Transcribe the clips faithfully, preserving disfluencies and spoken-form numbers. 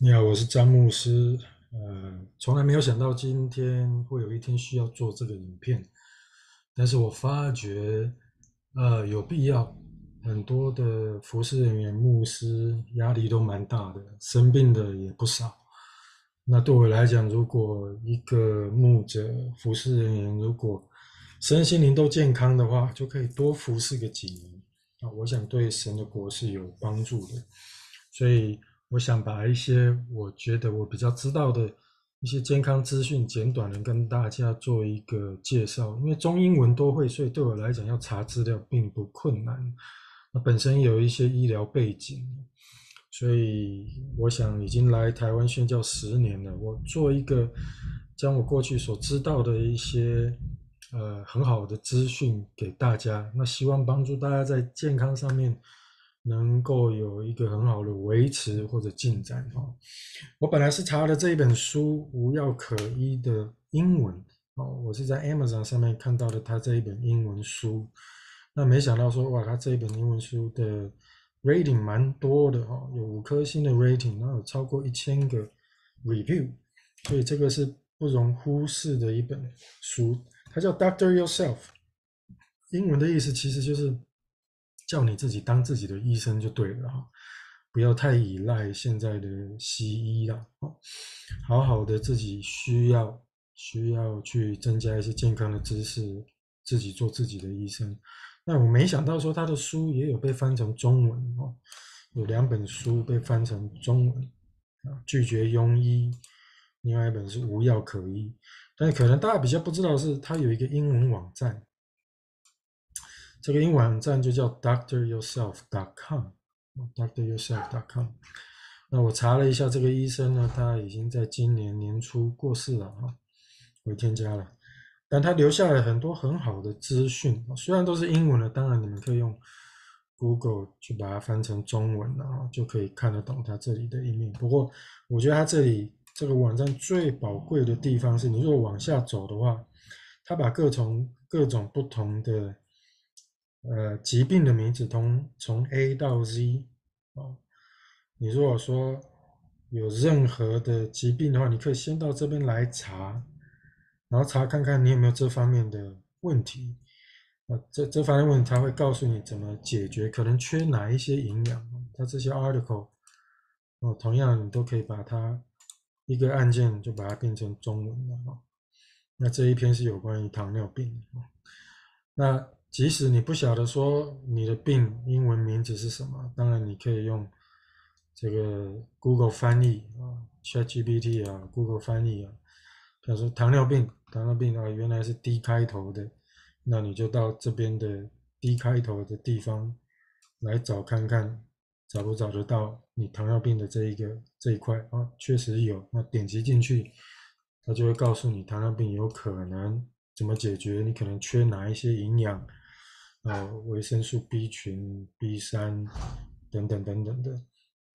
你好，我是詹牧师。呃，从来没有想到今天会有一天需要做这个影片，但是我发觉，呃，有必要。很多的服侍人员、牧师压力都蛮大的，生病的也不少。那对我来讲，如果一个牧者、服侍人员如果身心灵都健康的话，就可以多服侍个几年啊，我想对神的国是有帮助的。所以我想把一些我觉得我比较知道的一些健康资讯，简短的跟大家做一个介绍。因为中英文都会，所以对我来讲要查资料并不困难。那本身有一些医疗背景，所以我想已经来台湾宣教十年了。我做一个将我过去所知道的一些呃很好的资讯给大家，那希望帮助大家在健康上面能够有一个很好的维持或者进展哦。我本来是查了这一本书《无药可医》的英文哦，我是在 Amazon 上面看到的他这一本英文书，那没想到说哇，他这一本英文书的 rating 蛮多的哦，有五颗星的 rating，然后有超过一千个 review，所以这个是不容忽视的一本书。它叫 Doctor Yourself，英文的意思其实就是叫你自己当自己的医生就对了哈，不要太依赖现在的西医啦，好好的自己需要需要去增加一些健康的知识，自己做自己的医生。那我没想到说他的书也有被翻成中文哦，有两本书被翻成中文啊，拒绝庸医，另外一本是无药可医。但可能大家比较不知道的是，它有一个英文网站，这个英文网站就叫 doctor yourself dot com，doctor yourself dot com。那我查了一下，这个医生呢，他已经在今年年初过世了哈，回天家了。但他留下了很多很好的资讯，虽然都是英文的，当然你们可以用 Google 去把它翻成中文啊，就可以看得懂他这里的一面。不过，我觉得他这里这个网站最宝贵的地方是，你如果往下走的话，他把各种各种不同的呃疾病的名字从从 A 到 Z 哦，你如果说有任何的疾病的话，你可以先到这边来查，然后查看看你有没有这方面的问题。啊，这这方面问题他会告诉你怎么解决，可能缺哪一些营养。他这些 article，哦，同样你都可以把它一个案件就把它变成中文了哦。那这一篇是有关于糖尿病的哦。那即使你不晓得说你的病英文名字是什么，当然你可以用这个 Google 翻译啊，ChatGPT 啊，Google 翻译啊，比如说糖尿病，糖尿病啊，原来是 D 开头的，那你就到这边的 D 开头的地方来找看看，找不找得到你糖尿病的这一个这一块啊，确实有，那点击进去，它就会告诉你糖尿病有可能怎么解决，你可能缺哪一些营养，呃，维生素 B 群、B 三等等等等的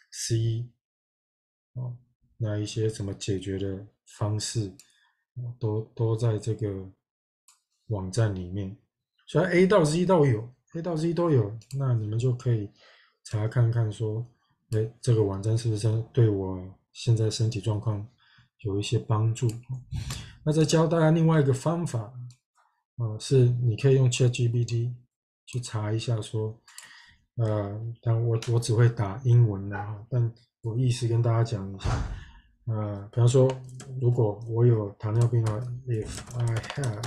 C，哦，那一些怎么解决的方式，都都在这个网站里面。所以 A 到 Z 都有，A 到 Z 都有，那你们就可以查看看说，哎，这个网站是不是对我现在身体状况有一些帮助？那再教大家另外一个方法，啊、呃是你可以用 ChatGPT 去查一下说，呃，但我我只会打英文的哈，但我意思跟大家讲一下，呃，比方说，如果我有糖尿病的话，if I have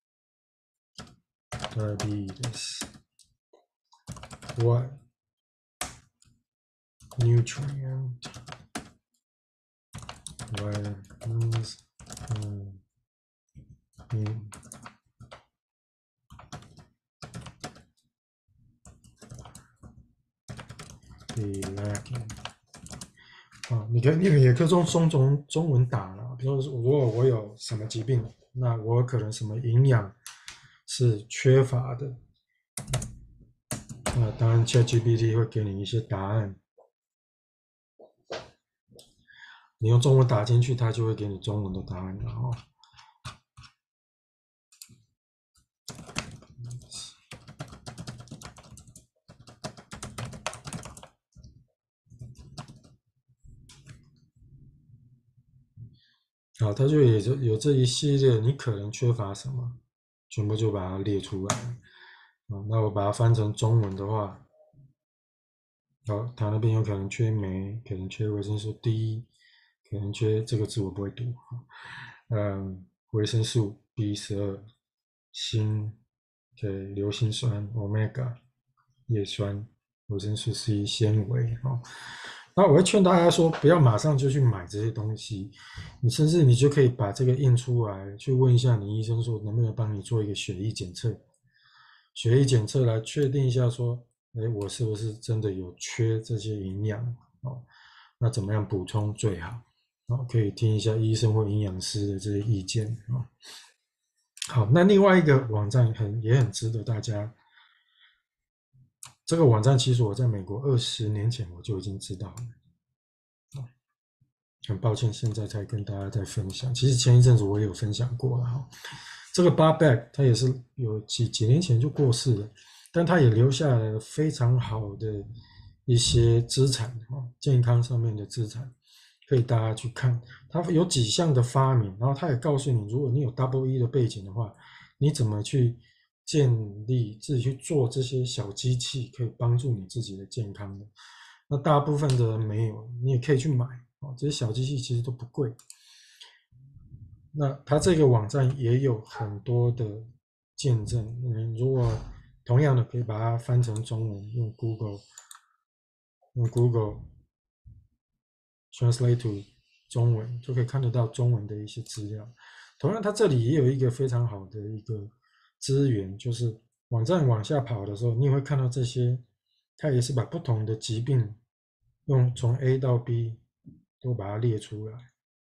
diabetes, what nutrient vitamins um, in be lacking？啊，你可以，你也可以用中中中文打了。比如说，如果我有什么疾病，那我可能什么营养是缺乏的，那当然 ChatGPT 会给你一些答案。你用中文打进去，它就会给你中文的答案。然后， 好，它就有这有这一系列，你可能缺乏什么，全部就把它列出来。啊，那我把它翻成中文的话，好，它那边有可能缺镁，可能缺维生素 D，可能缺这个字我不会读。嗯，维生素 B 十二、锌、给硫辛酸、omega、叶酸、维生素 C、纤维。哦，那我会劝大家说，不要马上就去买这些东西，你甚至你就可以把这个印出来，去问一下你医生说能不能帮你做一个血液检测，血液检测来确定一下说，哎，我是不是真的有缺这些营养？哦，那怎么样补充最好？哦，可以听一下医生或营养师的这些意见啊。哦，好，那另外一个网站很也很值得大家。这个网站其实我在美国二十年前我就已经知道了。很抱歉，现在才跟大家在分享。其实前一阵子我也有分享过了哈。这个 Bob Beck 他也是有几几年前就过世了，但他也留下来了非常好的一些资产哈，健康上面的资产，可以大家去看。他有几项的发明，然后他也告诉你，如果你有 Double E 的背景的话，你怎么去建立自己去做这些小机器，可以帮助你自己的健康的。那大部分的人没有，你也可以去买。哦，这些小机器其实都不贵。那它这个网站也有很多的见证，你如果同样的可以把它翻成中文，用 Google 用 Google Translate to 中文就可以看得到中文的一些资料。同样，它这里也有一个非常好的一个资源，就是网站往下跑的时候，你也会看到这些，它也是把不同的疾病用从 A 到 B 都把它列出来。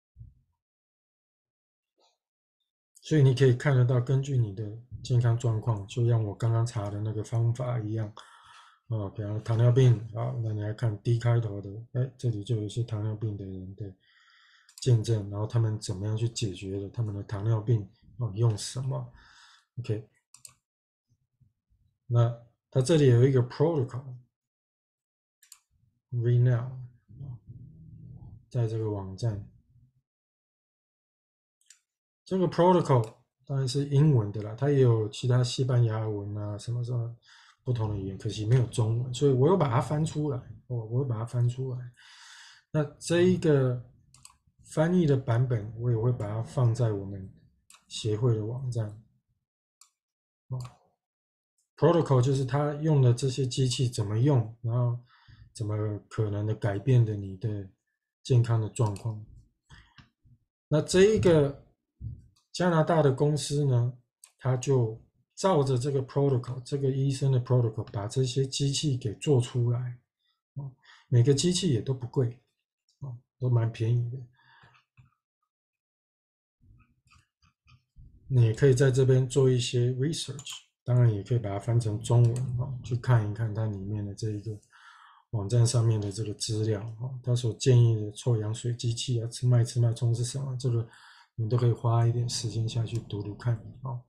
所以你可以看得到，根据你的健康状况，就像我刚刚查的那个方法一样，啊，比方糖尿病啊，那你来看 D 开头的，哎，这里就有一些糖尿病的人的见证，然后他们怎么样去解决的他们的糖尿病，哦，用什么 ？OK，那它这里有一个 protocol，renown，在这个网站，这个 protocol 当然是英文的啦，它也有其他西班牙文啊，什么什么不同的语言，可惜没有中文，所以我又把它翻出来，哦，我又把它翻出来。那这一个翻译的版本，我也会把它放在我们协会的网站。哦，protocol 就是它用的这些机器怎么用，然后怎么可能的改变的你的健康的状况。那这一个加拿大的公司呢，他就照着这个 protocol，这个医生的 protocol，把这些机器给做出来。哦，每个机器也都不贵，哦，都蛮便宜的。你也可以在这边做一些 research，当然也可以把它翻成中文哦，去看一看它里面的这一个网站上面的这个资料哦，它所建议的臭氧水机器啊，吃脉吃脉冲是什么，这个你都可以花一点时间下去读读看哦。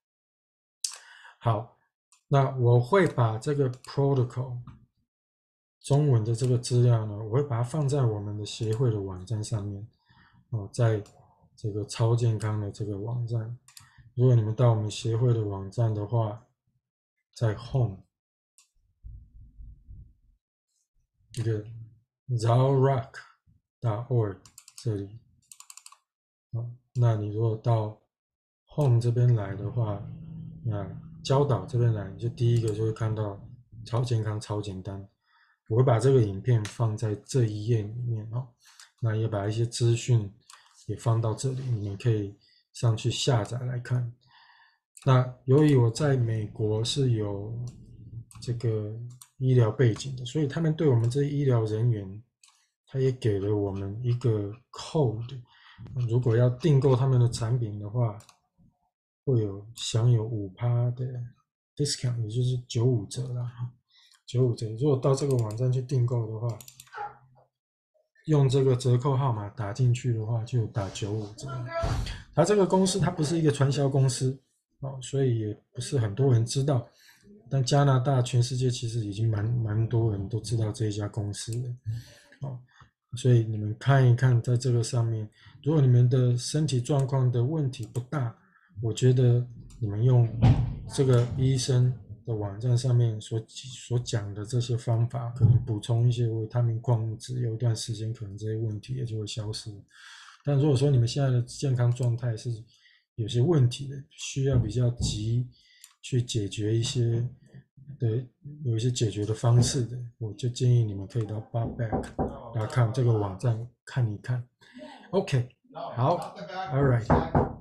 好，那我会把这个 protocol 中文的这个资料呢，我会把它放在我们的协会的网站上面哦，在这个超健康的这个网站。如果你们到我们协会的网站的话，在 home 一个 zalrock dot org 这里，啊，那你如果到 home 这边来的话，那教导这边来，你就第一个就会看到超健康超简单。我会把这个影片放在这一页里面哦，那也把一些资讯也放到这里，你们可以上去下载来看。那由于我在美国是有这个医疗背景的，所以他们对我们这些医疗人员，他也给了我们一个 code，如果要订购他们的产品的话，会有享有五趴的 discount，也就是九五折啦。九五折，如果到这个网站去订购的话，用这个折扣号码打进去的话，就打九五折。它这个公司它不是一个传销公司哦，所以也不是很多人知道。但加拿大全世界其实已经蛮蛮多人都知道这一家公司的哦。 所以你们看一看，在这个上面，如果你们的身体状况的问题不大，我觉得你们用这个医生的网站上面所所讲的这些方法，可能补充一些维他命、矿物质，有一段时间可能这些问题也就会消失。但如果说你们现在的健康状态是有些问题的，需要比较急去解决一些的有一些解决的方式的，我就建议你们可以到 barback 来看这个网站看一看。OK，好 ，All right。